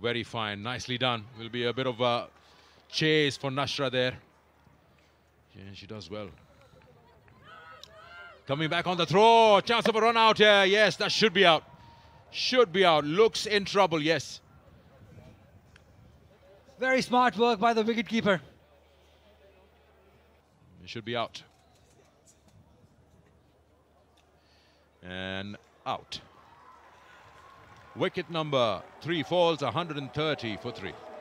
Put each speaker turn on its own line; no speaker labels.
Very fine, nicely done. Will be a bit of a chase for Nashra there. Yeah, she does well. Coming back on the throw, chance of a run out here. Yes, that should be out. Should be out. Looks in trouble, yes.
Very smart work by the wicketkeeper.
It should be out. And out. Wicket number 3 falls, 130 for 3.